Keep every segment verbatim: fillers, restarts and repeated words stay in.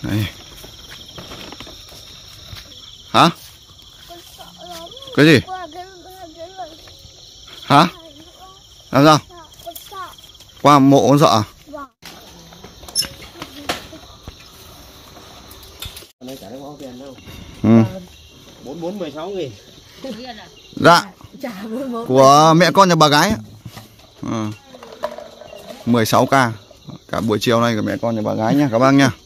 Đây. Hả? Cái gì? Hả? Làm sao? Qua mộ con sợ à? Ừ. bốn bốn mười sáu nghìn. Dạ. Của mẹ con nhà bà gái. Ừ. mười sáu k. Cả buổi chiều này của mẹ con nhà bà gái nha các bác nha.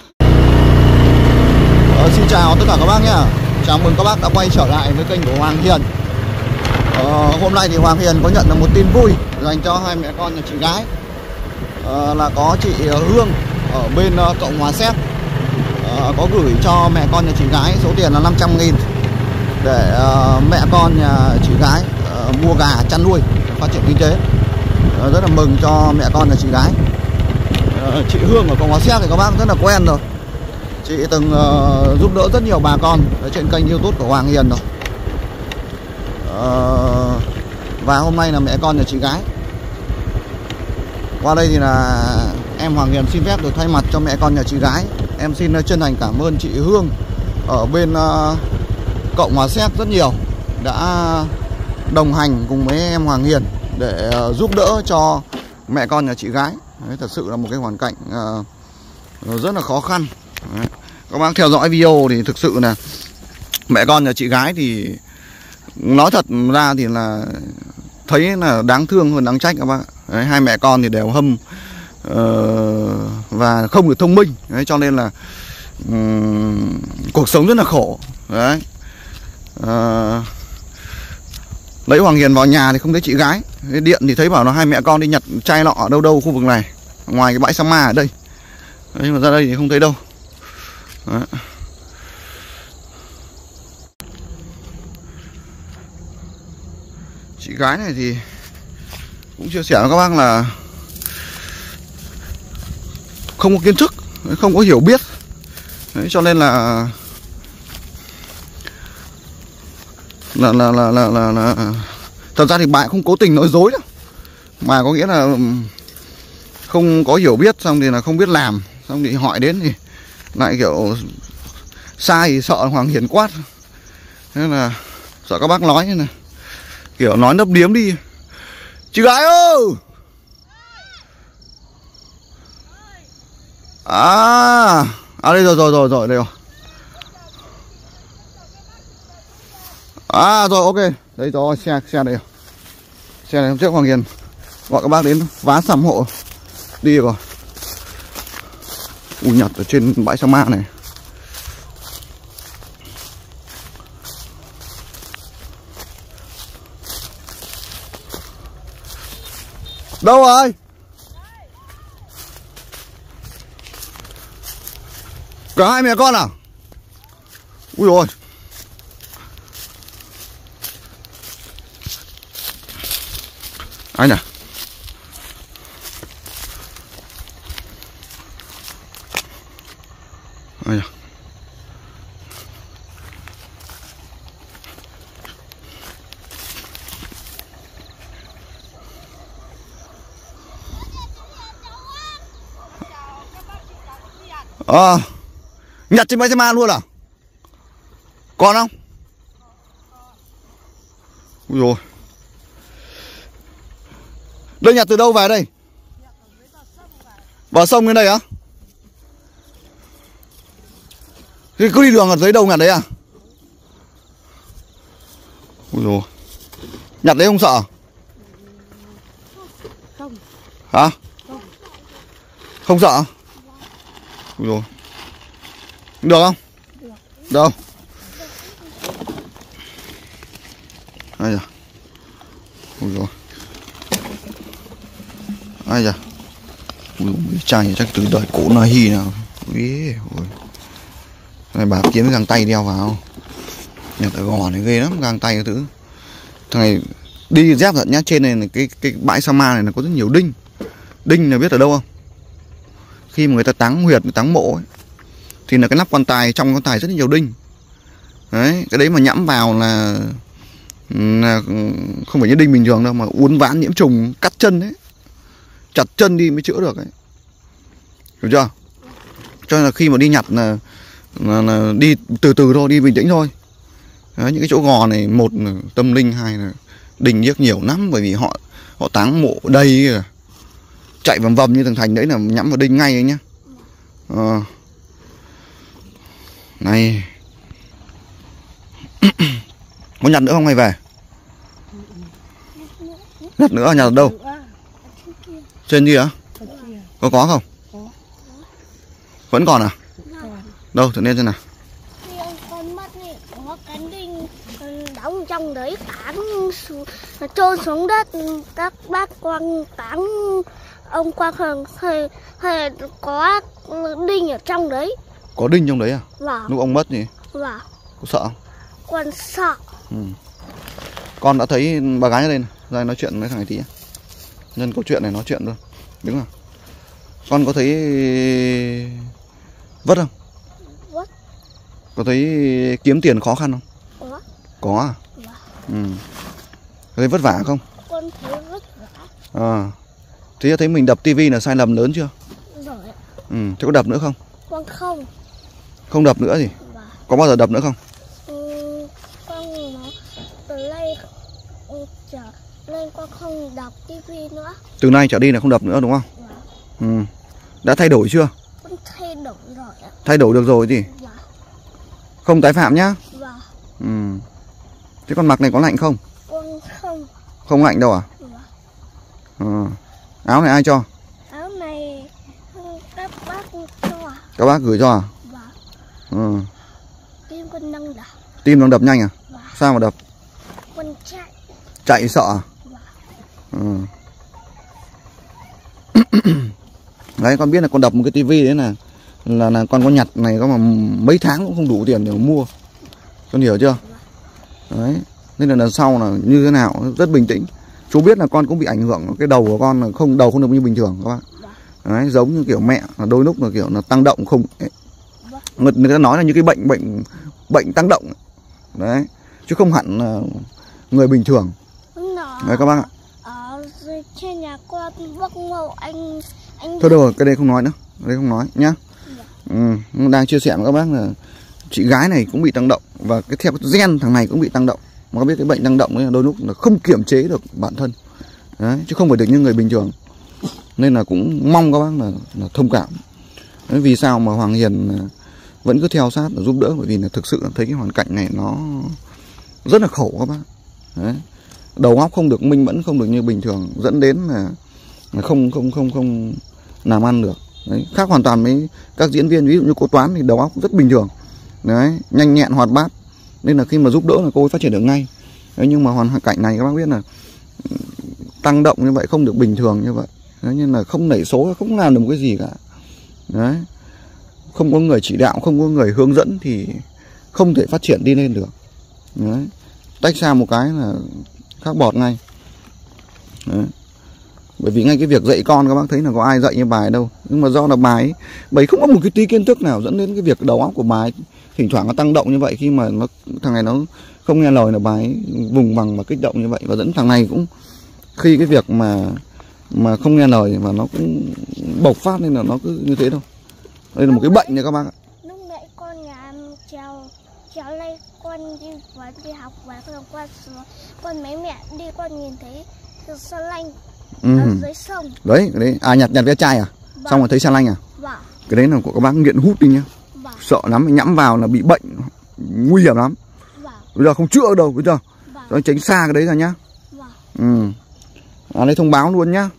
Ờ, xin chào tất cả các bác nhá. Chào mừng các bác đã quay trở lại với kênh của Hoàng Hiền. Ờ, hôm nay thì Hoàng Hiền có nhận được một tin vui dành cho hai mẹ con nhà chị gái. Ờ, là có chị Hương ở bên uh, Cộng Hòa Séc uh, có gửi cho mẹ con nhà chị gái số tiền là năm trăm nghìn để uh, mẹ con nhà chị gái uh, mua gà chăn nuôi phát triển kinh tế. Uh, rất là mừng cho mẹ con nhà chị gái. Uh, chị Hương ở Cộng Hòa Séc thì các bác rất là quen rồi. Chị từng uh, giúp đỡ rất nhiều bà con ở trên kênh YouTube của Hoàng Hiền rồi. Uh, và hôm nay là mẹ con nhà chị gái qua đây thì là em Hoàng Hiền xin phép được thay mặt cho mẹ con nhà chị gái, em xin chân thành cảm ơn chị Hương ở bên uh, Cộng Hòa Séc rất nhiều đã đồng hành cùng với em Hoàng Hiền để uh, giúp đỡ cho mẹ con nhà chị gái. Đấy, thật sự là một cái hoàn cảnh uh, rất là khó khăn. Đấy. Các bác theo dõi video thì thực sự là mẹ con nhà chị gái thì nói thật ra thì là thấy là đáng thương hơn đáng trách các bác. Đấy, hai mẹ con thì đều hâm uh, và không được thông minh. Đấy, cho nên là um, cuộc sống rất là khổ. Đấy. Uh, lấy Hoàng Hiền vào nhà thì không thấy chị gái. Cái điện thì thấy bảo là hai mẹ con đi nhặt chai lọ ở đâu đâu khu vực này, ngoài cái bãi Sa Ma ở đây. Đấy, mà ra đây thì không thấy đâu. Đấy. Chị gái này thì cũng chia sẻ với các bác là không có kiến thức, không có hiểu biết. Đấy, cho nên là là là là là là, là thật ra thì bà không cố tình nói dối đâu, mà có nghĩa là không có hiểu biết, xong thì là không biết làm, xong thì hỏi đến thì lại kiểu sai thì sợ Hoàng Hiền quát, nên là sợ các bác nói như này, kiểu nói nấp điếm đi. Chị gái ơi! À, à đây rồi rồi rồi rồi đây rồi. À rồi, ok. Đấy rồi, xe xe đây rồi. Xe này hôm trước Hoàng Hiền gọi các bác đến vá sầm hộ đi rồi. Ui, nhặt ở trên bãi Sa Ma này. Đâu rồi? Cả hai mẹ con à? Ui rồi. Anh à? Anh à? À, nhặt trên bãi Sa Ma luôn à? Còn không? Ui dồi. Đây nhặt từ đâu về đây? Bờ sông lên đây á? Thì cứ đi đường ở dưới đâu nhặt đấy à? Ui dồi. Nhặt đấy không sợ? Không. Hả? Không. Không sợ? Ui dồi. Được không? Được. Được không? Ai da. Ui dồi. Ai da. Ui dồi, chai này chắc từ đời cổ Na Hi nào. Ui ôi. Này bà kiếm cái găng tay đeo vào. Nhặt ở gò này ghê lắm, găng tay cái thứ. Thằng này đi dép thật nhá, trên này, này cái cái bãi Sa Ma này là có rất nhiều đinh. Đinh là biết ở đâu không? Khi mà người ta táng huyệt, táng mộ ấy, thì là cái nắp quan tài, trong quan tài rất nhiều đinh. Đấy, cái đấy mà nhẫm vào là, là không phải như đinh bình thường đâu, mà uốn ván nhiễm trùng, cắt chân đấy, chặt chân đi mới chữa được ấy. Hiểu chưa? Cho nên là khi mà đi nhặt là, là, là đi từ từ thôi, đi bình tĩnh thôi. Đấy, những cái chỗ gò này, một là tâm linh, hai là đình điếc nhiều lắm, bởi vì họ họ táng mộ đây kìa. Chạy vầm vầm như thằng Thành đấy là nhắm vào đinh ngay ấy nhá. Ờ. Này. Có nhặt nữa không hay về? Nhặt nữa, nhặt ở đâu? Trên kia hả? Có có không? Vẫn còn à? Đâu, thử lên xem nào. Con mất này, có cái đinh đóng trong đấy, táng trôn xuống đất. Các bác Quang táng ông Quang Hằng hay, hay có đinh ở trong đấy. Có đinh trong đấy à? Vâng. Lúc ông mất gì? Vâng. Có sợ không? Con sợ. Ừ. Con đã thấy bà gái ở đây này, ra nói chuyện với thằng này tí. Nhân câu chuyện này nói chuyện luôn. Đứng nào. Con có thấy vất không? Vất. Có thấy kiếm tiền khó khăn không? Có. Có à? Vâng. Ừ. Có thấy vất vả không? Con thấy vất vả. À. Thế thấy mình đập tivi là sai lầm lớn chưa? Rồi. Ừ. Thế có đập nữa không? Con không. Không đập nữa gì? Vâng. Có bao giờ đập nữa không? Ừ, con nó từ nay trở lên con không đọc tivi nữa. Từ nay trở đi là không đập nữa đúng không? Vâng. Ừ. Đã thay đổi chưa? Con thay đổi rồi ạ. Thay đổi được rồi gì? Vâng. Không tái phạm nhá. Vâng. Ừ. Thế con mặc này có lạnh không? Con không. Không lạnh đâu à? Vâng. Ừ. Áo này ai cho? Áo này các bác cho. Các bác gửi cho à? Vâng. Ừ. Tim con đang đập. Tim đang đập nhanh à? Vâng. Sao mà đập? Con chạy. Chạy sợ à? Vâng. Ừ. Đấy, con biết là con đập một cái tivi đấy là là là con có nhặt này có mà mấy tháng cũng không đủ tiền để mà mua. Con hiểu chưa? Đấy. Nên là lần sau là như thế nào rất bình tĩnh. Chú biết là con cũng bị ảnh hưởng, cái đầu của con là không đầu không được như bình thường các bạn. Đấy, giống như kiểu mẹ là đôi lúc là kiểu là tăng động không. Người, người ta nói là như cái bệnh bệnh bệnh tăng động. Đấy, chứ không hẳn là người bình thường. Đấy các bác ạ. Ở dưới trên nhà con bác Mậu anh anh Thôi rồi, cái đây không nói nữa, cái đây không nói nhá. Ừ, đang chia sẻ với các bác là chị gái này cũng bị tăng động và cái theo cái gen thằng này cũng bị tăng động. Mà có biết cái bệnh tăng động ấy đôi lúc là không kiềm chế được bản thân. Đấy, chứ không phải được như người bình thường. Nên là cũng mong các bác là, là thông cảm. Đấy, vì sao mà Hoàng Hiền vẫn cứ theo sát và giúp đỡ, bởi vì là thực sự thấy cái hoàn cảnh này nó rất là khổ các bác. Đấy. Đầu óc không được minh mẫn, không được như bình thường, dẫn đến là, là không không không không làm ăn được. Đấy. Khác hoàn toàn với các diễn viên, ví dụ như cô Toán thì đầu óc rất bình thường. Đấy, nhanh nhẹn hoạt bát. Nên là khi mà giúp đỡ là cô ấy phát triển được ngay. Đấy, nhưng mà hoàn cảnh này các bác biết là tăng động như vậy, không được bình thường như vậy. Đấy, nên là không nảy số, không làm được một cái gì cả. Đấy. Không có người chỉ đạo, không có người hướng dẫn thì không thể phát triển đi lên được. Đấy. Tách xa một cái là khác bọt ngay. Đấy. Bởi vì ngay cái việc dạy con các bác thấy là có ai dạy như bài đâu. Nhưng mà do là bài ấy không có một cái tí kiến thức nào dẫn đến cái việc đầu óc của bài thỉnh thoảng nó tăng động như vậy. Khi mà nó thằng này nó không nghe lời là bài vùng vằng và kích động như vậy. Và dẫn thằng này cũng khi cái việc mà mà không nghe lời và nó cũng bộc phát nên là nó cứ như thế đâu. Đây là một cái bệnh này các bác ạ. Lúc nãy con nhà em trèo trèo lên, con đi vào đi học và con qua xuống, con mấy mẹ đi con nhìn thấy xe lanh ừ. ở dưới sông. Đấy, cái đấy à, nhặt nhặt ve chai à? Vâng. Xong rồi thấy xe lanh à? Vâng. Cái đấy là của các bác nghiện hút đi nhá. Vâng. Sợ lắm, nhắm vào là bị bệnh nguy hiểm lắm. Vâng. Bây giờ không chữa đâu, bây giờ. Vâng. Tránh xa cái đấy ra nhá. Vâng. Ừ. À, đây thông báo luôn nhá,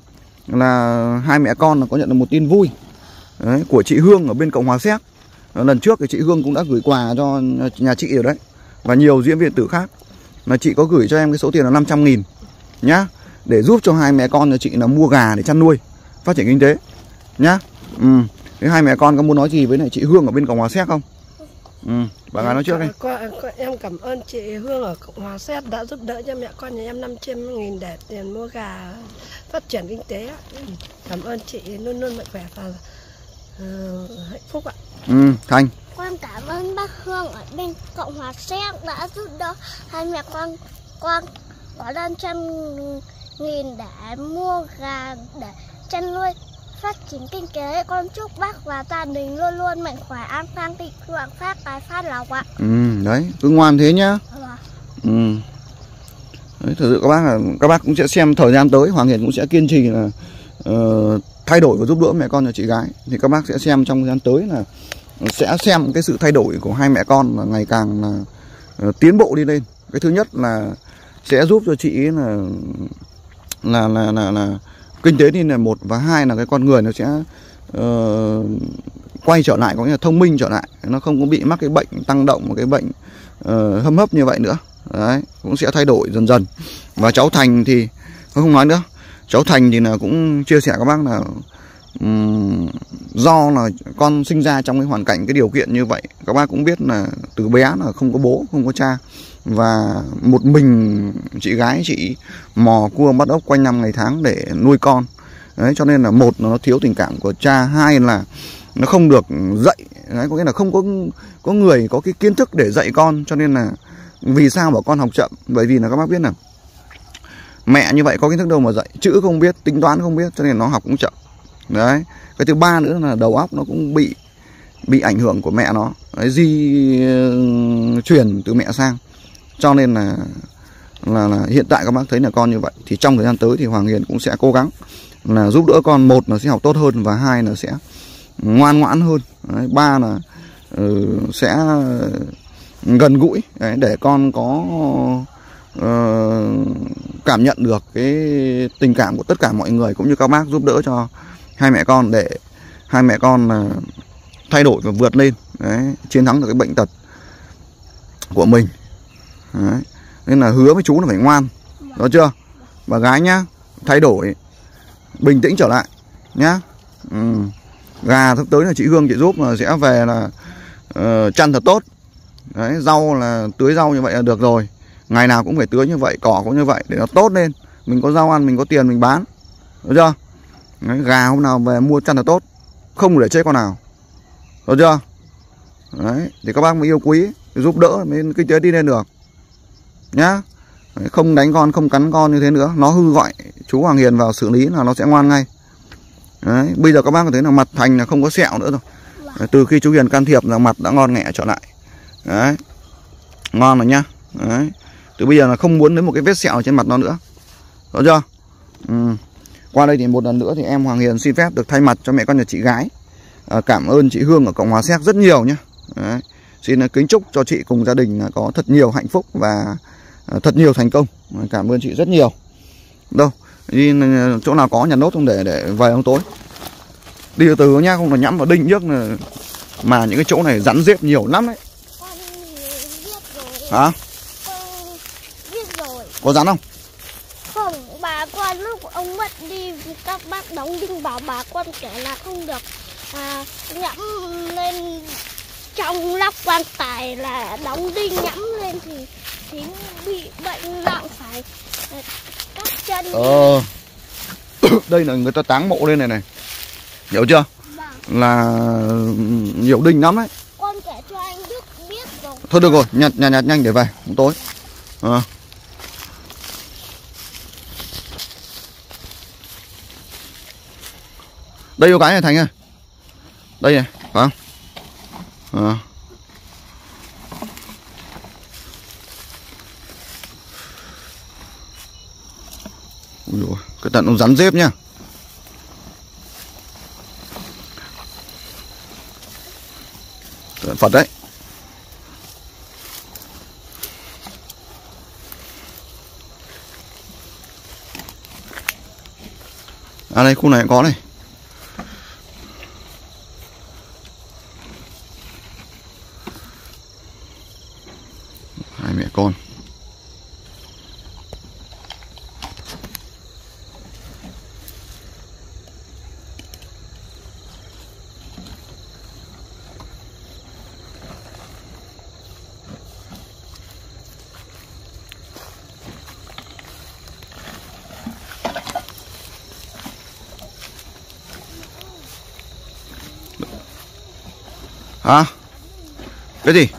là hai mẹ con là có nhận được một tin vui. Đấy, của chị Hương ở bên Cộng hòa Séc. Lần trước thì chị Hương cũng đã gửi quà cho nhà chị rồi đấy. Và nhiều diễn viên tử khác. Mà chị có gửi cho em cái số tiền là năm trăm nghìn nhá, để giúp cho hai mẹ con nhà chị là mua gà để chăn nuôi, phát triển kinh tế nhá. Ừ. Thế hai mẹ con có muốn nói gì với lại chị Hương ở bên Cộng hòa Séc không? Ừ. Bà gái nói trước đi. Em cảm ơn chị Hương ở Cộng hòa Séc đã giúp đỡ cho mẹ con nhà em năm trăm nghìn để tiền mua gà phát triển kinh tế. Cảm ơn chị, luôn luôn mạnh khỏe và uh, hạnh phúc ạ. Ừ, Thành. Con cảm ơn bác Hương ở bên Cộng hòa Séc đã giúp đỡ hai mẹ con con có năm trăm nghìn để mua gà để chăn nuôi, phát triển kinh tế. Con chúc bác và gia đình luôn luôn mạnh khỏe, an khang, thịnh vượng, phát tài phát lộc ạ. Ừ, đấy, cứ ngoan thế nhá. Ừ. Đấy, thực sự các bác là các bác cũng sẽ xem thời gian tới Hoàng Hiền cũng sẽ kiên trì là uh, thay đổi và giúp đỡ mẹ con và chị gái. Thì các bác sẽ xem trong thời gian tới là sẽ xem cái sự thay đổi của hai mẹ con là ngày càng là uh, tiến bộ đi lên. Cái thứ nhất là sẽ giúp cho chị ấy là là là là, là kinh tế đi là một, và hai là cái con người nó sẽ uh, quay trở lại, có nghĩa là thông minh trở lại, nó không có bị mắc cái bệnh tăng động, cái bệnh uh, hâm hấp như vậy nữa. Đấy, cũng sẽ thay đổi dần dần. Và cháu Thành thì không nói nữa, cháu Thành thì là cũng chia sẻ các bác là um, do là con sinh ra trong cái hoàn cảnh, cái điều kiện như vậy. Các bác cũng biết là từ bé là không có bố, không có cha, và một mình chị gái chị mò cua bắt ốc quanh năm ngày tháng để nuôi con. Đấy, cho nên là một là nó thiếu tình cảm của cha, hai là nó không được dạy. Đấy, có nghĩa là không có có người có cái kiến thức để dạy con. Cho nên là vì sao bảo con học chậm? Bởi vì là các bác biết là mẹ như vậy có kiến thức đâu mà dạy, chữ không biết, tính toán không biết, cho nên nó học cũng chậm. Đấy, cái thứ ba nữa là đầu óc nó cũng bị bị ảnh hưởng của mẹ nó. Đấy, di truyền từ mẹ sang. Cho nên là, là là hiện tại các bác thấy là con như vậy. Thì trong thời gian tới thì Hoàng Hiền cũng sẽ cố gắng là giúp đỡ con, một là sẽ học tốt hơn, và hai là sẽ ngoan ngoãn hơn. Đấy, ba là uh, sẽ gần gũi. Đấy, để con có uh, cảm nhận được cái tình cảm của tất cả mọi người, cũng như các bác giúp đỡ cho hai mẹ con, để hai mẹ con uh, thay đổi và vượt lên. Đấy, chiến thắng được cái bệnh tật của mình. Đấy, nên là hứa với chú là phải ngoan, đó chưa? Bà gái nhá, thay đổi, bình tĩnh trở lại nhá. Ừ. Gà sắp tới là chị Hương chị giúp là sẽ về là uh, chăn thật tốt. Đấy, rau là tưới rau như vậy là được rồi. Ngày nào cũng phải tưới như vậy, cỏ cũng như vậy để nó tốt lên. Mình có rau ăn, mình có tiền mình bán, được chưa? Đấy, gà hôm nào về mua chăn thật tốt, không để chết con nào, được chưa? Đấy, thì các bác mới yêu quý, giúp đỡ mới kinh tế đi lên được nhá. Đấy, không đánh con, không cắn con như thế nữa. Nó hư gọi chú Hoàng Hiền vào xử lý là nó sẽ ngoan ngay. Đấy, bây giờ các bác có thấy là mặt Thành là không có sẹo nữa rồi. Đấy, từ khi chú Hiền can thiệp là mặt đã ngon nghẻ trở lại. Đấy, ngon rồi nhá. Đấy, từ bây giờ là không muốn đến một cái vết sẹo trên mặt nó nữa, rõ chưa? Ừ. Qua đây thì một lần nữa thì em Hoàng Hiền xin phép được thay mặt cho mẹ con nhà chị gái à, cảm ơn chị Hương ở Cộng hòa Séc rất nhiều nhé. Đấy, xin kính chúc cho chị cùng gia đình có thật nhiều hạnh phúc và thật nhiều thành công. Cảm ơn chị rất nhiều. Đâu, đi chỗ nào có nhà nốt không để để về hôm tối. Đi từ từ nhá, không là nhắm vào đinh trước là, mà những cái chỗ này rắn rết nhiều lắm đấy. Hả? Biết rồi. Có rắn không? Không, bà con lúc ông mất đi các bác đóng đinh bảo bà con kể là không được à, nhẫm lên trong lắp quan tài, là đóng đinh nhẫm lên thì thì bị bệnh nặng phải cắt chân. Ờ. Đây là người ta táng mộ lên này này, hiểu chưa? Vâng. Là nhiều đinh lắm đấy. Con kể cho anh Đức biết rồi. Thôi được rồi, nhặt nhặt nhặt nhanh để về tối. À. Đây có cái này Thành ơi. Đây này, phải không? À. Ui dồi, cái tận nó rắn rết nhá. Phật đấy. À đây, khu này có này. Hai mẹ con. Hả? Cái gì?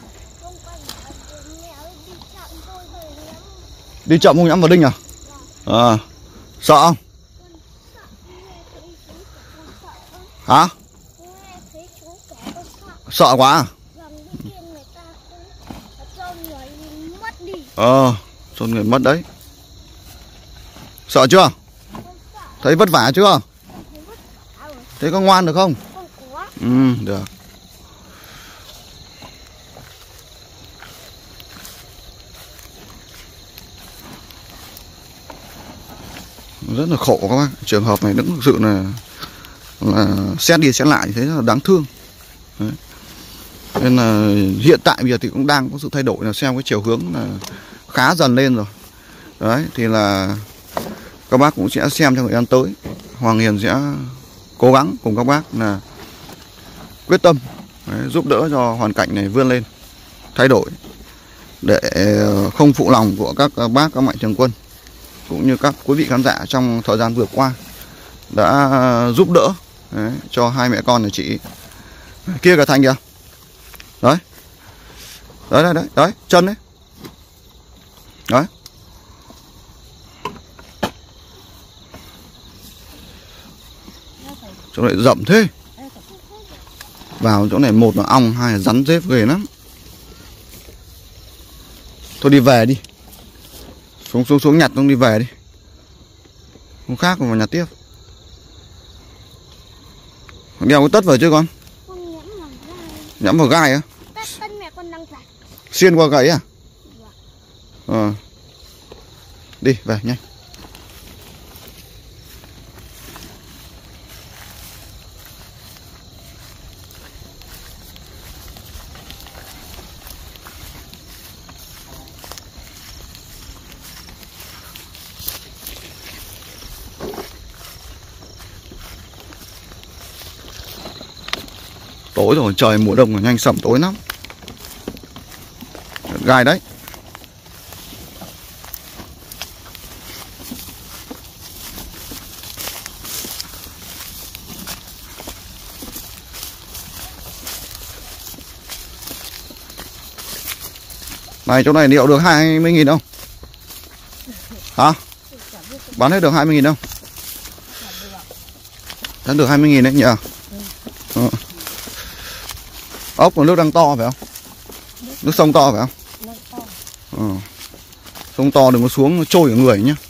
Đi chậm không nhắm vào đinh à? À, sợ không? Hả? Nghe thấy chú kể con sợ. Sợ quá à? Gần đi kia người ta cũng cho người mất đi. Ờ, chôn người mất đấy. Sợ chưa? Con sợ. Thấy vất vả chưa? Thấy vất vả rồi. Thế có ngoan được không? Con có. Ừ, được. Rất là khổ các bác. Trường hợp này cũng thực sự là là xét đi xét lại thấy là đáng thương. Đấy. Nên là hiện tại bây giờ thì cũng đang có sự thay đổi, là xem cái chiều hướng là khá dần lên rồi. Đấy thì là các bác cũng sẽ xem trong thời gian tới, Hoàng Hiền sẽ cố gắng cùng các bác là quyết tâm đấy, giúp đỡ cho hoàn cảnh này vươn lên, thay đổi để không phụ lòng của các bác, các mạnh thường quân cũng như các quý vị khán giả trong thời gian vừa qua đã giúp đỡ đấy, cho hai mẹ con nhà chị. Kia cả Thành kìa. Đấy. Đấy đấy đấy, đấy, chân đấy. Đấy. Chỗ này rộng thế. Vào chỗ này một là ong, hai là rắn rết ghê lắm. Thôi đi về đi. Xuống xuống xuống nhặt xong đi về đi. Không khác mà nhặt tiếp. Đeo cái tất vào chứ con? Con nhắm vào gai. Nhắm vào gai á? Tất tất mẹ con đang giặt. Xuyên qua gãy à? Ờ. Đi về nhanh. Tối rồi, trời mùa đông mà nhanh sẩm tối lắm. Gai đấy. Này chỗ này liệu được hai mươi nghìn không? Hả? Bán hết được hai mươi nghìn không? Bán được hai mươi nghìn đấy nhỉ? Ừ. Ốc của nước đang to phải không? Nước sông to phải không? Ừ. Sông to đừng có xuống trôi ở người nhé.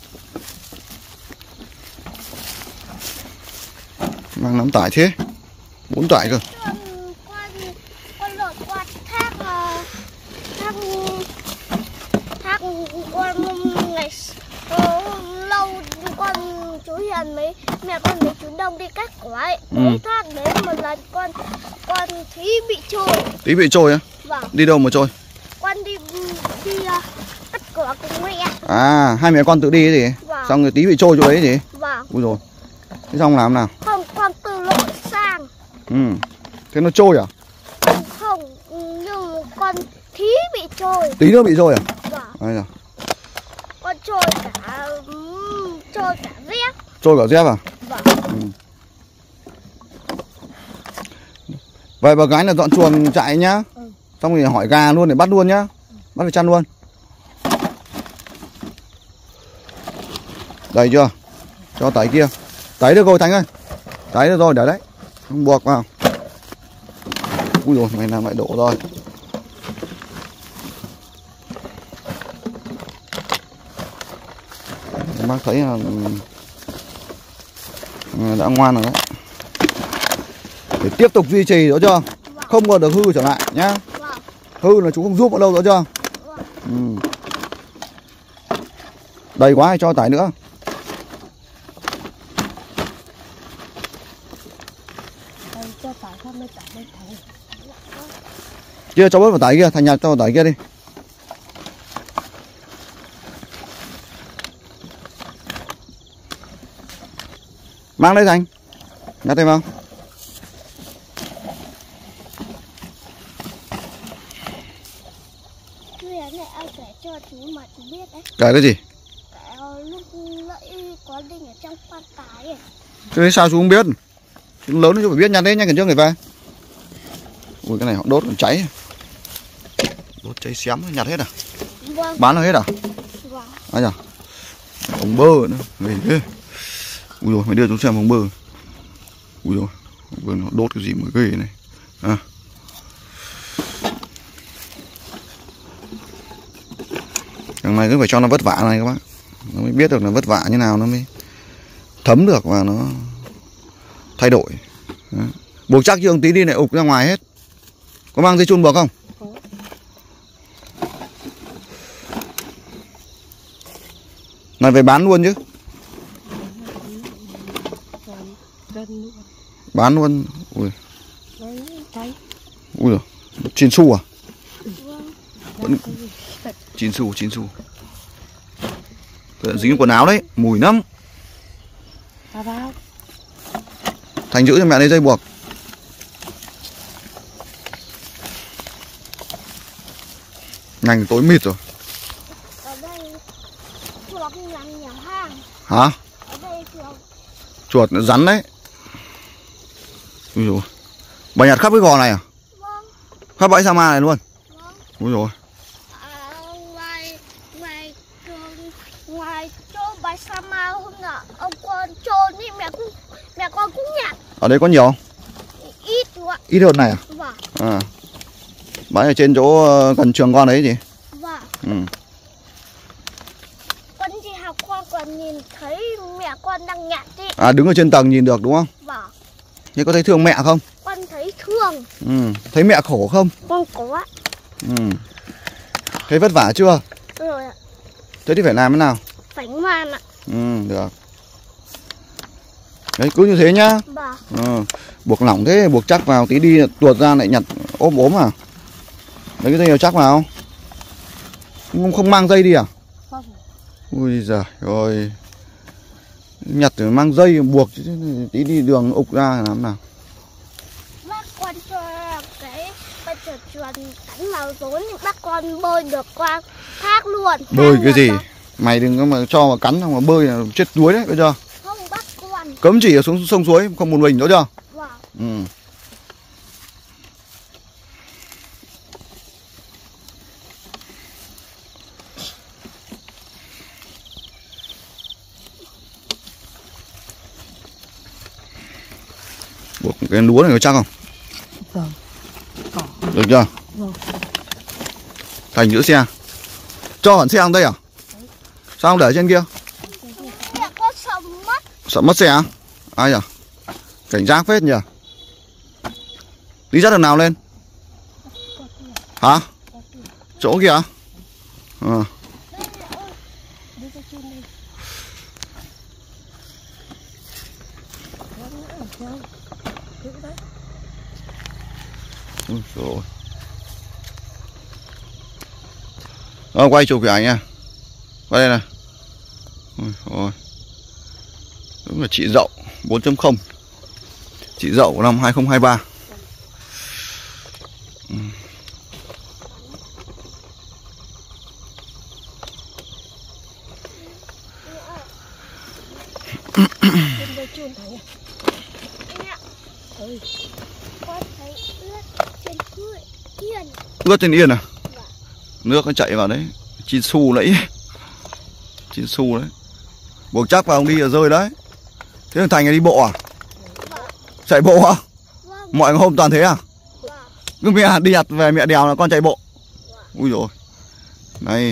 Mang nắm tải thế. Bốn tải cơ. Con lợn qua thác thác thác con ngày lâu con chú Hiền mấy mẹ con mấy chú Đông đi cắt quả ấy. Ừ. Thác đấy một lần con con Thí bị trôi. Tí bị trôi á? Vâng. Đi đâu mà trôi? Con đi đi uh, cắt quả cùng mẹ. À, hai mẹ con tự đi gì? Vâng. Xong rồi Tí bị trôi chỗ đấy gì? Vâng. Ui rồi. Thế xong làm nào? Không, con từ lội sang. Ừ. Thế nó trôi à? Không, nhưng con Thí bị trôi. Tí nữa bị trôi à? Vâng. Đây rồi. Con trôi cả trôi cả dép. Trôi cả dép à? Vâng. Ừ. Vậy bà gái là dọn chuồng chạy nhá. Ừ. Xong rồi hỏi gà luôn để bắt luôn nhá. Bắt để chăn luôn. Đầy chưa? Cho tẩy kia. Tẩy được rồi Thành ơi. Tẩy được rồi, để đấy. Không buộc vào. Ui rồi, mày làm lại đổ rồi. Bác thấy là đã ngoan rồi đấy. Để tiếp tục duy trì, rõ chưa? Không còn được hư trở lại nhá. Hư là chú không giúp ở đâu, rõ chưa? Ừ. Đầy quá thì cho tải nữa. Kia cho bớt vào tải kia, Thành nhặt cho vào tải kia đi. Mang đây Thành. Nhặt thêm không? Cho chú mà chú biết đấy. Kể cái gì? Kể lúc nãy có đinh ở trong quan tài ấy. Thế đấy sao chú không biết? Chú lớn chú phải biết, nhặt đấy, nhanh cần trước người về. Ui cái này họ đốt còn cháy. Đốt cháy xém, nhặt hết à? Vâng. Bán được hết à? Vâng. Ai nhỉ? Bóng bơ nữa, về thế. Ui rồi, mày đưa chú xem bóng bơ. Ui rồi, Vừa nó đốt cái gì mà ghê này. À. Thằng này cứ phải cho nó vất vả này các bác. Nó mới biết được là vất vả như nào nó mới thấm được và nó thay đổi. Đó. Buộc chắc chứ, tí đi lại ụp ra ngoài hết. Có mang dây chun buộc không? Này về bán luôn chứ? Bán luôn. Ui. Ui giời. Chín xu à? Chín xu, chín xu. Dính quần áo đấy, mùi lắm. Thành giữ cho mẹ lấy dây buộc. Ngành tối mịt rồi. Ở đây chuột làm nhà hang. Hả? Ở đây chuột. Chuột nó rắn đấy. Ui dồi. Bà nhặt khắp cái gò này à? Vâng. Khắp bãi sa ma này luôn? Vâng. Ui dồi. À, ngoài ngoài ngoài chỗ bãi sa ma hôm nọ ông con trôn đi mẹ cũng mẹ con cũng nhặt. Ở đây có nhiều không? Ít quá. Ít hơn này à? Vâng. À. Bãi ở trên chỗ gần trường con đấy gì? Vâng. Ừ. Con đi học con còn nhìn thấy mẹ con đang nhặt đi. À, đứng ở trên tầng nhìn được đúng không? Vâng. Thế có thấy thương mẹ không? Con thấy thương. Ừ. Thấy mẹ khổ không? Con có. Ừ. Thấy vất vả chưa? Rồi ạ. Thế thì phải làm thế nào? Phải ngoan ạ. Ừ, được. Đấy, cứ như thế nhá. Vâng. Ừ. Buộc lỏng thế, buộc chắc vào, tí đi tuột ra lại nhặt ốm ốm à? Lấy cái dây nào chắc vào. Không, không mang dây đi à? Không. Ui giời ơi. Nhặt rồi mang dây buộc chứ, tí đi đường ục ra làm nào. Bác con cho cái con chuột chuột cắn vào rốn thì bác con bơi được qua thác luôn. Bơi Thác cái gì? được. Mày đừng có mà cho mà cắn không mà bơi là chết đuối đấy, bây giờ. Không bắt con. Cấm chỉ ở xuống sông suối, không một mình nữa chưa? Vâng. Ừ. Buộc cái lúa này có chắc không? Vâng. Có. Được chưa? Vâng. Thành giữ xe. Cho hẳn xe sang đây à? Đấy. Sao không để trên kia? Mẹ con sợ mất. Sợ mất xe à? Ai à? Cảnh giác phết nhỉ? Đi dắt đường nào lên? Hả? Chỗ kìa? À. Ui dồi. Ờ, quay chụp cái ảnh nha. Qua đây này. Ui dồi. Đúng là chị Dậu bốn chấm không. Chị Dậu năm hai không hai ba. Ừ. Ướt trên yên à? Nước nó chạy vào đấy. Chín xu nãy. Chín xu đấy. Buộc chắc vào ông đi là rơi đấy. Thế thằng Thành là đi bộ à? Chạy bộ à? Mọi hôm toàn thế à? Cứ mẹ đi nhặt về mẹ đèo là con chạy bộ. Ui dồi. Này.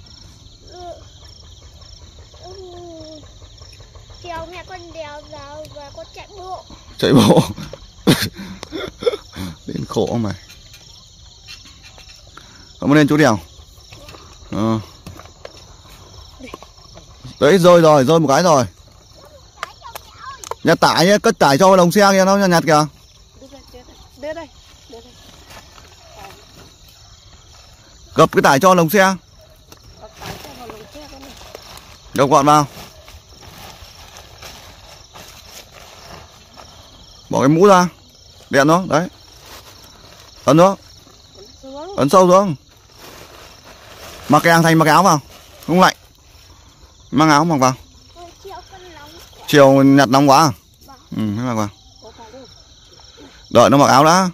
Đèo mẹ con đèo vào và con chạy bộ. Chạy bộ. Đến khổ mày. Không lên chỗ đèo. À. Đấy rơi rồi, rơi một cái rồi. Nhặt tải nhé, cất tải cho đồng xe kia nó nhặt kìa. Đưa đây. Gập cái tải cho lồng xe. Gập gọn vào. Bỏ cái mũ ra. Đèn nó, đấy. Ấn nó. Ấn sâu xuống. Mặc cái Thành mặc cái áo vào. Không lạnh. Mang áo mặc vào. Chiều nhặt nóng quá à? Ừ, thế mặc vào. Đợi nó mặc áo đã.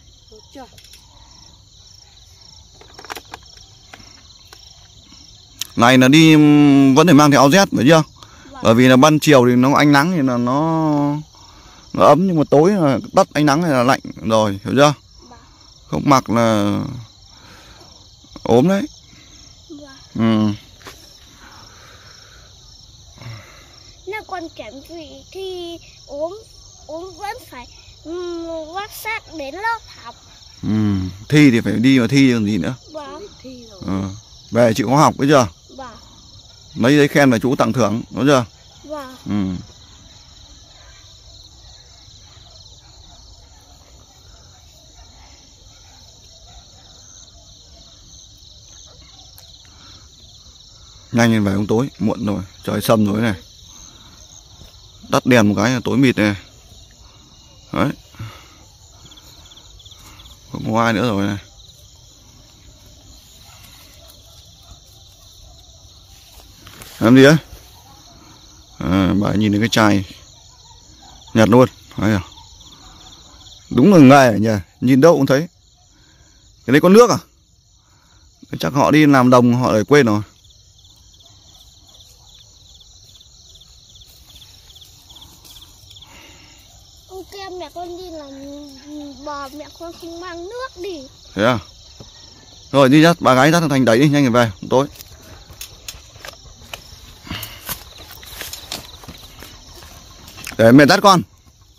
Này là đi vẫn phải mang theo áo Z phải chưa? Bởi vì là ban chiều thì nó ánh nắng thì là nó Nó ấm nhưng mà tối là tắt ánh nắng này là lạnh rồi, hiểu chưa? Không mặc là ốm đấy. Ừ. Nếu con kém vị thì ốm ốm vẫn phải vác xác đến lớp học. Ừ. Thi thì phải đi mà thi còn gì nữa. Vâng. Ừ. Về chịu khó học biết chưa? Vâng. Lấy giấy khen là chú tặng thưởng, đúng chưa? Vâng. Ừ. Nhanh lên về hôm tối, muộn rồi, trời sầm rồi này. Tắt đèn một cái là tối mịt này. Đấy. Không có ai nữa rồi này. Làm gì đấy? À, bà nhìn thấy cái chai nhặt luôn. Đấy à? Đúng là nghề nhỉ, nhìn đâu cũng thấy. Cái đấy có nước à? Chắc họ đi làm đồng họ để quên rồi. Ông kia mẹ con đi làm bò, mẹ con không mang nước đi. Thế à? Rồi đi dắt bà gái dắt thằng Thành đẩy đi, nhanh về tối. Để mẹ dắt con.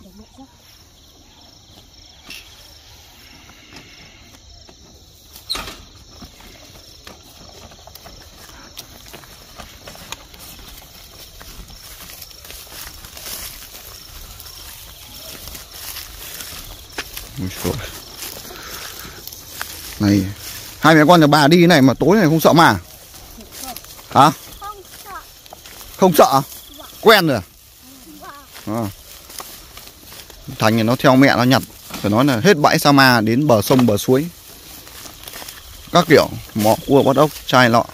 Này, hai mẹ con nhà bà đi này mà tối này không sợ mà? Hả? Không sợ. Không sợ? Quen rồi à? Vâng. À. Thành thì nó theo mẹ nó nhặt, phải nói là hết bãi sa ma đến bờ sông bờ suối, các kiểu mỏ cua bắt ốc chai lọ.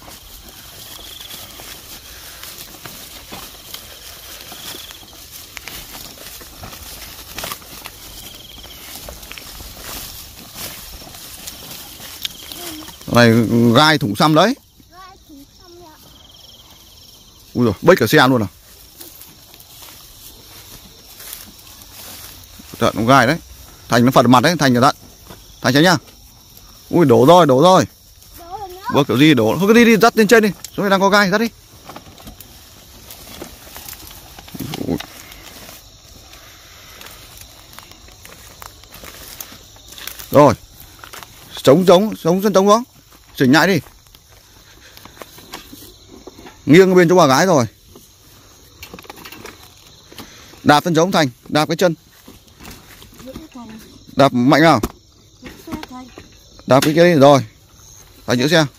Này gai thủng xăm đấy. Gai thủng xăm ạ. Ui rồi, bếch cả xe luôn à. Trận nó gai đấy. Thành nó phật mặt đấy, Thành cẩn thận. Thành tránh nhá. Ui đổ rồi, đổ rồi. Đổ rồi nữa. Bơ kiểu gì đổ. Thôi cứ đi đi, dắt lên trên đi. Chỗ này đang có gai, dắt đi. Ui. Rồi. Chống chống, chống chân chống xuống. Chỉnh lại đi. Nghiêng bên chỗ bà gái rồi. Đạp chân chống Thành, đạp cái chân. Đạp mạnh nào. Đạp cái kia đi rồi. Thành giữ xe.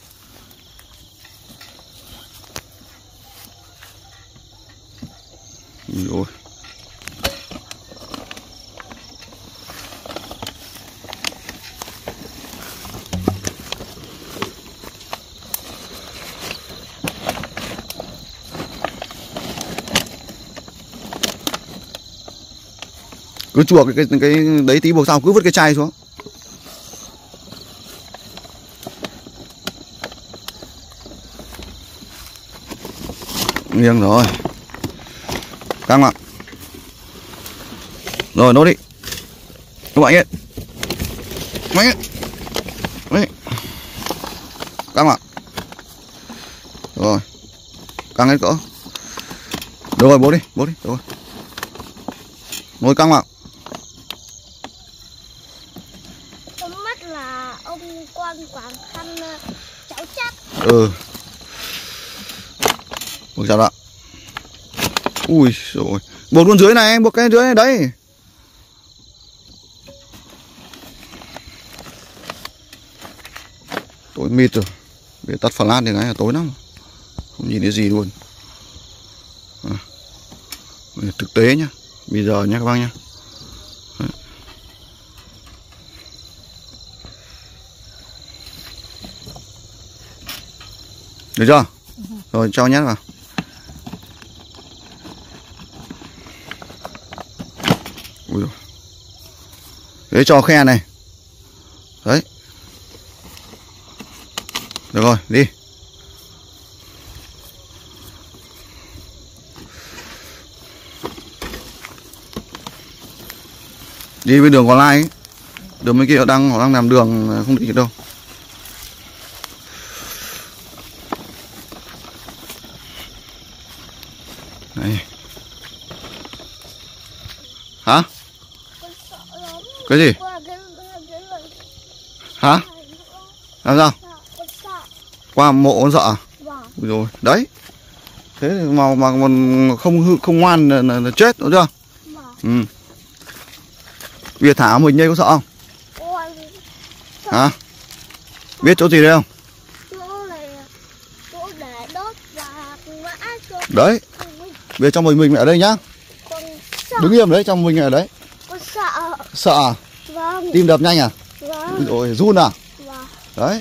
Rồi. Cứ chuộc cái, cái, cái đấy tí buộc sau cứ vứt cái chai xuống. Nghiêng rồi. Căng ạ. Rồi nốt đi. Các bạn nhé. Mạnh nhé. Đấy. Căng ạ. Rồi. Căng hết cỡ. Được rồi bố đi, bố đi, được rồi. Ngồi căng vào. Con mắt là ông quan Quảng Khăn cháu chắc. Ừ. Buộc chặt ạ. Ui rồi. Buộc luôn dưới này, buộc cái dưới này đấy. Tối mịt rồi. Để tắt flash thì cái là tối lắm. Không nhìn thấy gì luôn. À. Thực tế nhá. Bây giờ nhé các bác nhé. Đấy. Được chưa? Rồi cho nhét vào. Ui dồi. Đấy cho khe này. Đấy. Được rồi, đi. Đi với đường còn lại ấy. Đường bên kia họ đang họ đang làm đường không đi được đâu. Đây. Hả? Cái gì? Hả? Làm sao? Qua mộ con sợ à? Ui rồi, đấy. Thế mà mà còn không không ngoan là, là, là chết, đúng chưa? Ừ. Bây giờ thả mình đây có sợ không? Hả? Biết chỗ gì đây không? Đấy. Bây giờ trong mình mình ở đây nhá. Đứng im đấy, trong mình ở đấy. Con sợ. Sợ à? Vâng. Tim đập nhanh à? Vâng. Rồi run à? Vâng. Đấy.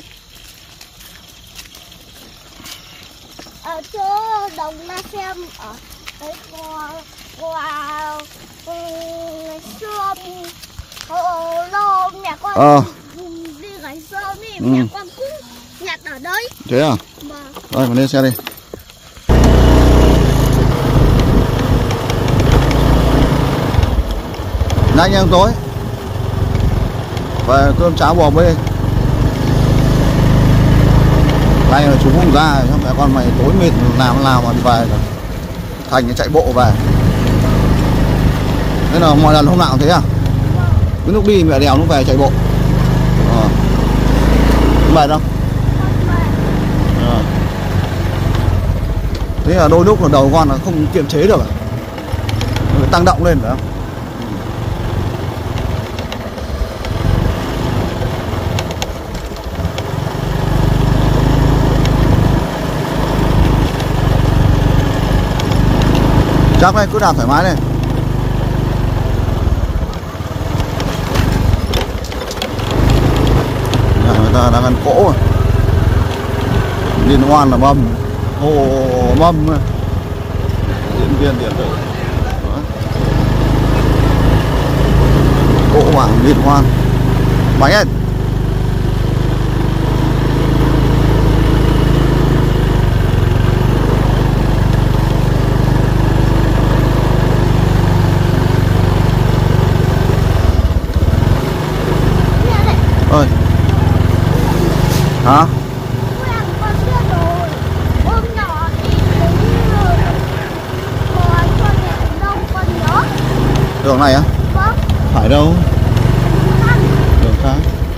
Ở chỗ đồng La xem ở đấy qua qua ngày xưa hồ lô mẹ con Ờ. đi ngày xưa đi Ừ. mẹ con cũng nhặt ở đấy. Thế à? Vâng. Rồi mà lên xe đi. Nhanh em tối. Về cơm cháo bò bê. Nay là chú không ra, mẹ con mày tối mệt làm nào mà đi về rồi. Thành cái chạy bộ về. Thế là mọi lần hôm nào cũng thế à? Cứ lúc đi mẹ đèo lúc về chạy bộ. Ờ. Không mệt đâu. Ờ. Thế là đôi lúc là đầu con là không kiềm chế được à? Phải tăng động lên phải không? Chắc này, cứ đạp thoải mái này. Nhà người ta đang ăn cỗ rồi. Liên hoan là mâm. Hồ mâm. Diễn viên điện tử. Cỗ bảng liên hoan. Bánh hết. Ơi. Hả? Đường này á? Vâng. Phải đâu? Đường khác.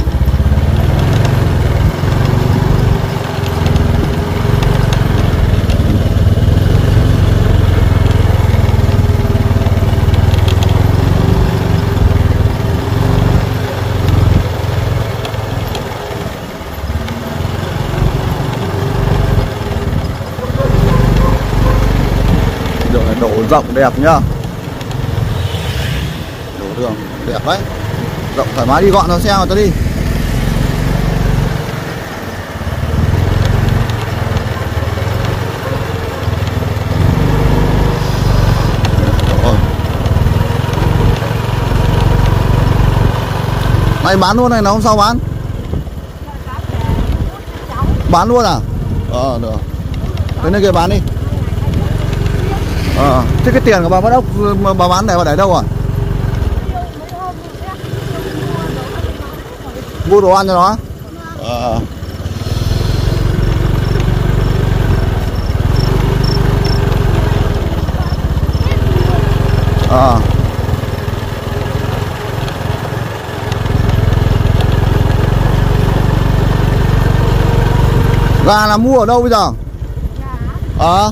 Đường này đổ rộng đẹp nhá. Đổ đường đẹp đấy. Rộng thoải mái đi gọn vào xe mà tao đi. Rồi. Này bán luôn này, nó hôm sau bán. Bán luôn à? Ờ được. Thế nơi kia bán đi. Ờ, thế cái tiền của bà bắt ốc mà bà bán này bà để đâu rồi? Mua đồ ăn cho nó. Ờ. Ờ. Gà là mua ở đâu bây giờ? Ờ.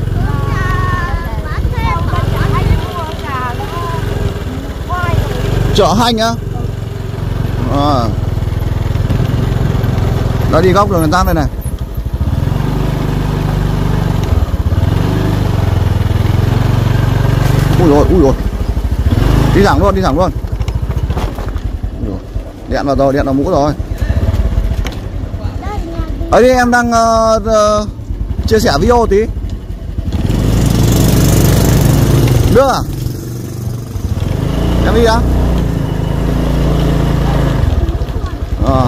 Chợ Hanh á? À. Đó đi góc đường Trần Giang đây này. Ui rồi, ui rồi. Đi thẳng luôn, đi thẳng luôn. Điện vào rồi, điện vào mũ rồi. Ấy đi em đang uh, uh, chia sẻ video tí. Đưa à? Em đi á? À.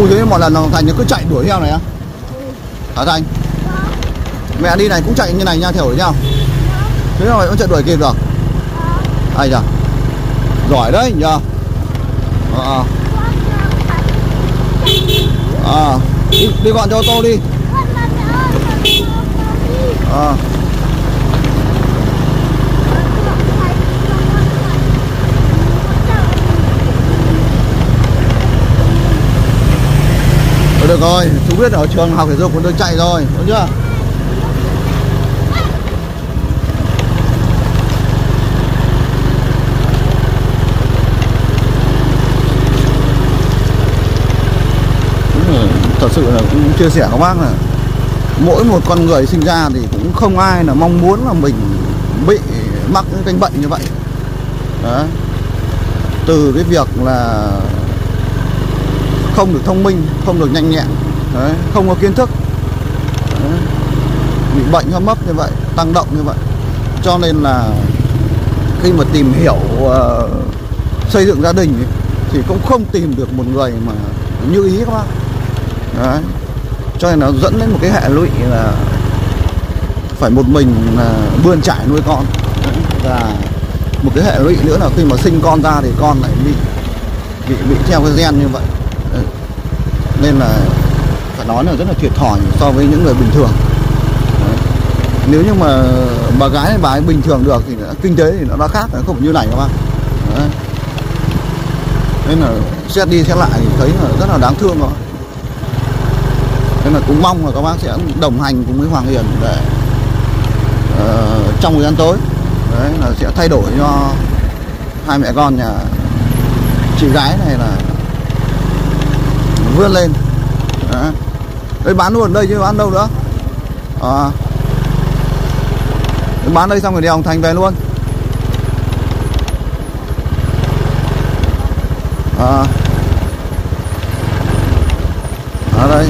Ui thế mọi lần Thành nó cứ chạy đuổi theo này á? Hả Thành? Mẹ đi này cũng chạy như này nha, theo đuổi nhau. Thế mà mày vẫn chạy đuổi kịp được? Ai da, giỏi đấy nhờ. À, à. Đi, đi gọn cho ô tô đi. À. Được rồi, chú biết ở trường học thể dục cũng được chạy rồi, đúng chưa? Thật sự là cũng chia sẻ các bác là mỗi một con người sinh ra thì cũng không ai là mong muốn là mình bị mắc những căn bệnh như vậy. Đấy. Từ cái việc là không được thông minh, không được nhanh nhẹn, đấy, không có kiến thức, đấy, bị bệnh hô hấp như vậy, tăng động như vậy. Cho nên là khi mà tìm hiểu uh, xây dựng gia đình ấy, thì cũng không tìm được một người mà như ý các bác. Đấy. Cho nên nó dẫn đến một cái hệ lụy là phải một mình là bươn trải nuôi con. Đấy. Và một cái hệ lụy nữa là khi mà sinh con ra thì con lại bị bị bị theo cái gen như vậy. Đấy. Nên là phải nói là rất là thiệt thòi so với những người bình thường. Đấy. Nếu như mà bà gái hay bà ấy bình thường được thì kinh tế thì nó đã khác, nó không như này các bác. Đấy. Nên là xét đi xét lại thì thấy là rất là đáng thương đó. Nên là cũng mong là các bác sẽ đồng hành cùng với Hoàng Hiền để uh, trong thời gian tới, đấy, là sẽ thay đổi cho hai mẹ con nhà chị gái này là vươn lên. Đấy. Đây bán luôn đây chứ bán đâu nữa. À, bán đây xong rồi đèo Thành về luôn. À, ở đây.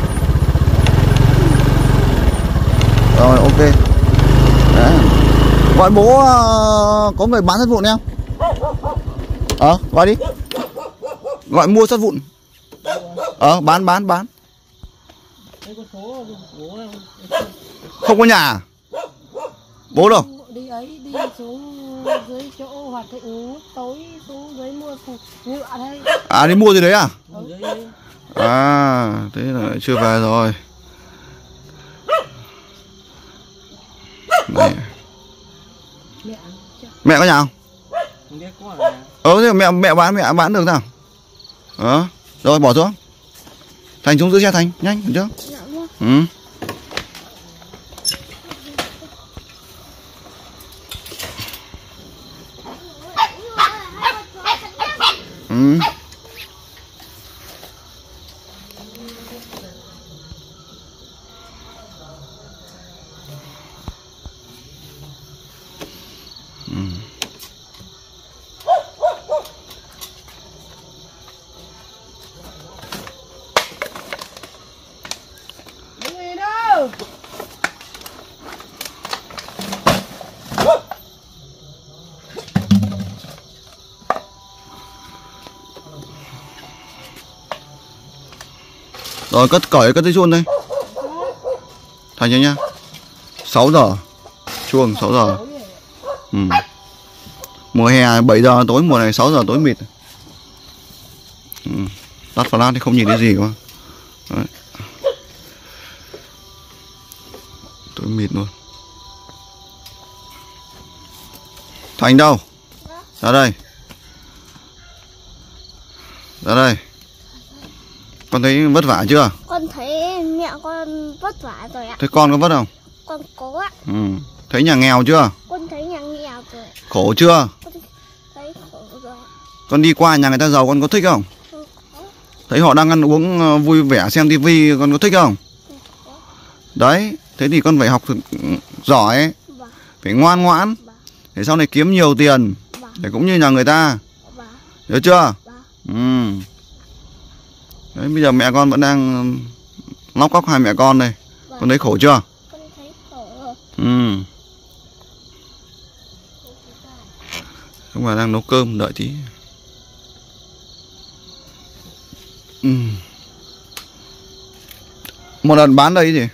Rồi ok. Đấy. Gọi bố uh, có người bán sắt vụn em. Ờ, gọi đi. Gọi mua sắt vụn. Ờ, bán bán bán. Không có nhà. Bố đâu? Đi ấy, đi xuống dưới chỗ Hòa Thịnh lúc tối xuống dưới mua nhựa đây. À, đi mua gì đấy à? À, thế là chưa về rồi. Này. Mẹ có nhà không? Ờ thế mẹ mẹ bán mẹ bán được nào? Ờ, rồi bỏ xuống. Thành xuống giữ xe Thành, nhanh được chưa? Ừ. Ừ. Rồi cất cởi cất dây chuông đây. Thành chưa nhá. sáu giờ. Chuông sáu giờ. Ừ. Mùa hè bảy giờ tối, mùa này sáu giờ tối mịt. Ừ. Tắt flash thì không nhìn thấy gì quá. Đấy. Tối mịt luôn. Thành đâu? Ra đây. Ra đây. Con thấy vất vả chưa? Con thấy mẹ con vất vả rồi ạ. Thế con có vất không? Con có ạ. Ừ. Thấy nhà nghèo chưa? Con thấy nhà nghèo rồi. Khổ chưa? Con thấy khổ rồi. Con đi qua nhà người ta giàu con có thích không? Không có. Thấy họ đang ăn uống vui vẻ xem tivi con có thích không? Không có. Đấy, thế thì con phải học thật giỏi, Bà. phải ngoan ngoãn, Bà. để sau này kiếm nhiều tiền, Bà. để cũng như nhà người ta. Bà. Nhớ chưa? Bà. Ừ. Đấy, bây giờ mẹ con vẫn đang lóc cóc hai mẹ con đây. Bà. Con thấy khổ chưa? Con thấy khổ rồi. Ừ. Chúng mà đang nấu cơm, đợi tí. Ừ. Một lần bán đây gì?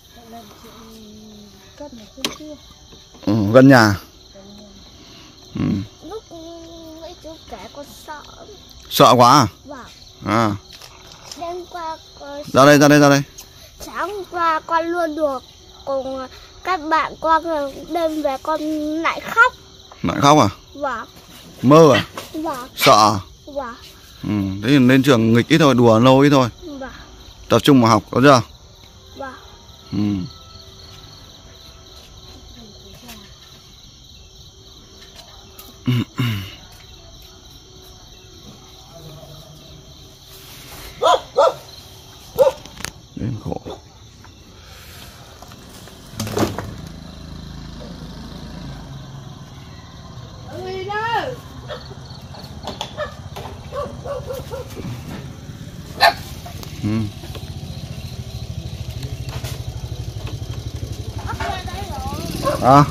Ừ, gần nhà. Ừ. Lúc mấy chú kể con sợ. Sợ quá à? Vâng. À. Đêm qua con... Ra đây, ra đây, ra đây. Sáng hôm qua con luôn được cùng các bạn qua, đêm về con lại khóc. Lại khóc à? Vâng. Mơ à? Vâng. Sợ à? Vâng. Ừ, thế thì lên trường nghịch ít thôi, đùa lâu ít thôi. Vâng. Tập trung vào học, có chưa? Vâng. Ừ. Đến khổ. Ừ. À.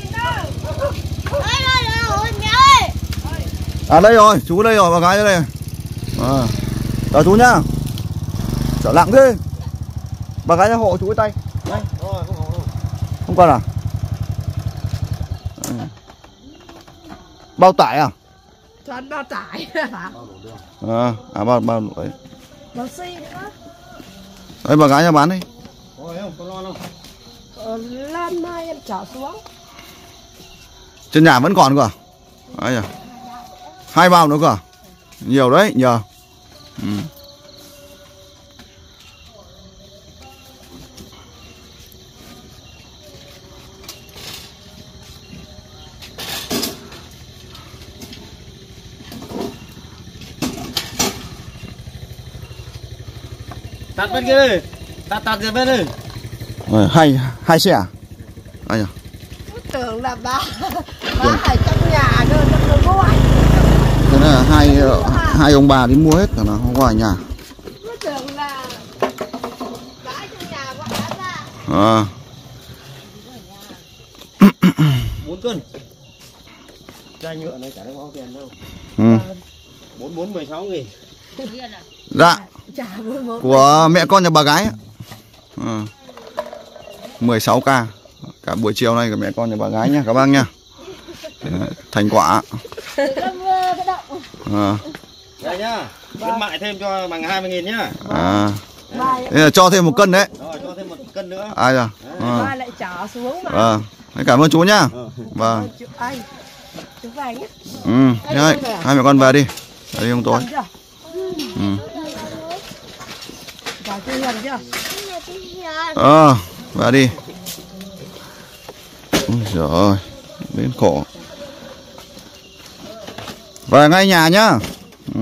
À đây rồi, chú đây rồi, bà gái đây. À. Chào chú nhá. Chở nặng thế. Bà gái ra hộ chú cái tay. Đây. Không cần à? À. Bao tải à? Toàn bao tải hả? À, à bao bao đấy. Bao xi nữa. Đấy bà gái ra bán đi. Ôi không, có lo đâu. Ờ, lan mai em trở xuống. Trên nhà vẫn còn cơ à? Đấy à? Hai bao nữa cơ à? Nhiều đấy, nhờ. Ừ. Tạt bên kia đi. Tạt tạt bên đi. Rồi, hai hai xe à? Đấy à? Tưởng là bà bà ở trong nhà cơ, trong đường cô anh. Thế là hai hai ông bà đi mua hết cả, nó không có ở nhà. Cứ tưởng là bà ở trong nhà gọi đã ra. À. bốn cân. Chai nhựa này chả có tiền đâu. Ừ. bốn bốn mười sáu nghìn. Dạ. Chả bốn bốn. Của mẹ con nhà bà gái. À. mười sáu k. Cả buổi chiều nay của mẹ con nhà bà gái nha các bác nha. Thành quả. À. Đây nhá. Khuyến mại thêm cho bằng hai mươi nghìn nhá. À. Thế là cho thêm một cân đấy. Rồi cho thêm một cân nữa. Ai à? Ba lại trở xuống mà. Vâng. Cảm ơn chú nhá. Vâng. Chú anh. Chú về nhé. Ừ, đấy. Hai mẹ con về đi. Đây không tối. Ừ. Vào chú Hiền chưa? Ờ, về đi. Ôi giời ơi, đến khổ. Về ngay nhà nhá. Ừ.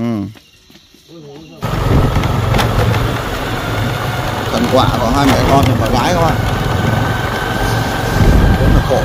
Thành quả của hai mẹ con và bà gái các bạn. Rất là khổ.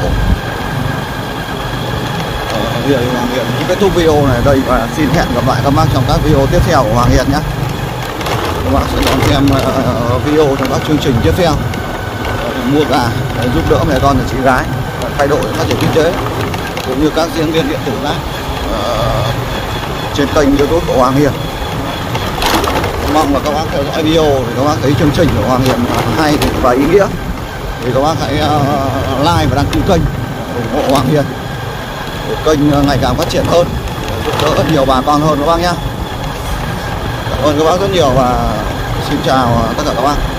Ờ, bây giờ Hoàng Hiền cũng kết thúc video này đây và xin hẹn gặp lại các bác trong các video tiếp theo của Hoàng Hiền nhé. Các bạn sẽ đón xem uh, video trong các chương trình tiếp theo. Uh, mua gà để giúp đỡ mẹ con và chị gái uh, thay đổi phát triển kinh tế cũng như các diễn viên điện tử khác uh, trên kênh YouTube của Hoàng Hiền. Mong là các bác theo dõi video để các bác thấy chương trình của Hoàng Hiền hay và ý nghĩa, thì các bác hãy uh, like và đăng ký kênh ủng hộ Hoàng Hiền để kênh ngày càng phát triển hơn, giúp đỡ nhiều bà con hơn các bác nhé. Cảm ơn các bác rất nhiều và xin chào tất cả các bác.